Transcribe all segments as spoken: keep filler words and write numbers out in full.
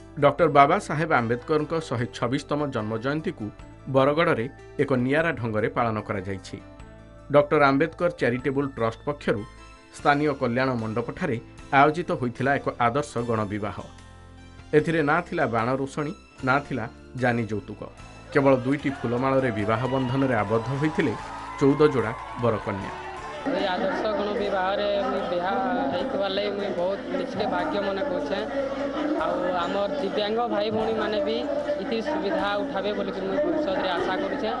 Doctor Baba Saheb Ambedkar शहे छब्बीसतम जन्म जयंती को बरगड़ में एक नियारा ढंग से पालन करा जायछि। डॉक्टर आंबेडकर चैरिटेबल ट्रस्ट पक्षरु स्थानीय कल्याण मंडप ठारे आयोजित होइथिला एक आदर्श गण विवाह। एथिरे ना थिला बाण रोषणी ना थिला जानी जौतुक, केवल दुईटी फुलमाल रे विवाह बंधन रे आबद्ध होइथिले चौदह जोड़ा बरकन्या। आदर्श गण विवाह बिहार मुझे बहुत निश्चय भाग्य मन कौचे आम दिव्यांग भाई भौणी मैंने भी इति सुविधा उठावे बोल भविष्य आशा करुचे।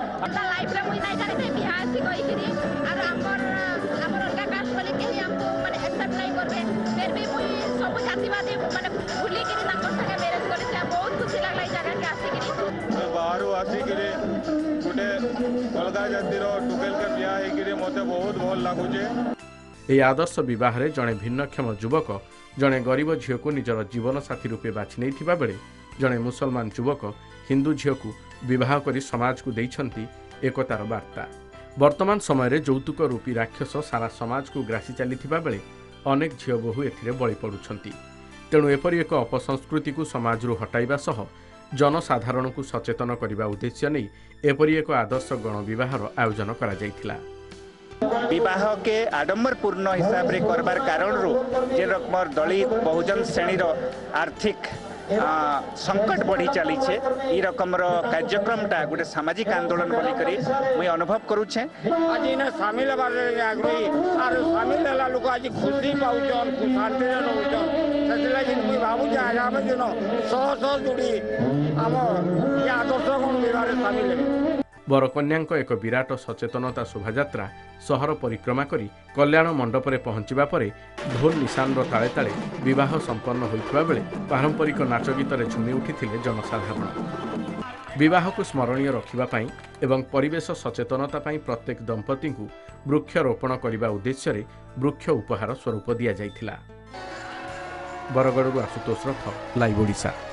बाहर आसिक गोटे अलग जातिर टुकेल के बिहा मते बहुत भल लगुचे। यह आदर्श विवाह रे जड़े भिन्नक्षम युवक जड़े गरीब झील को निजर जीवन साथी रूपे बाछि नहीं बेले जड़े मुसलमान युवक हिंदू झील को विवाह करी समाज को देइछंती एकतार वार्ता। वर्तमान समय यौतुक रूपी राक्षस सारा समाज को ग्रासी चली बेले अनेक झील बहु एथिरे बळी पड़ुछंती। तेणु एपरि एक अपसंस्कृति को समाज रू हटाइबा सह जनसाधारण को सचेतन करने उद्देश्य नहीं एपरि एक आदर्श गण विवाहर आयोजन करा जायथिला। विवाह के आडंबरपूर्ण हिसाब रे करबार कारण रू जे रकम दलित बहुजन श्रेणीर आर्थिक संकट बढ़ी चली छे ई रकम कार्यक्रमटा गोटे सामाजिक आंदोलन बोली करी मुई अनुभव करूछे। आज इन शामिल बारे आग्रही आर शामिल होला लोक आज खुशी पाउछन खुशांति रे रहउछन सेतला कि मुई भाबु जे आगामी दिन सह सह जुड़ी हम या आदर्श गण विवाह रे शामिल हेबे। बरकन्या एक विराट सचेतनता शोभायात्रा सहर परिक्रमा करी कल्याण मंडप में पहुंचवा पर ढोल निशान ताले ताले विवाह संपन्न होइथिबा बेले पारंपरिक नाच गीत झुमी उठिथिले जनसाधारण। विवाह को स्मरणीय रखिबा पई एवं परिवेश सचेतनता पई प्रत्येक दंपति को वृक्षरोपण करने उद्देश्य रे वृक्ष उपहार स्वरूप दिया जाइथिला। बरगड़ू आशुतोष रथ, लाइव ओडिशा।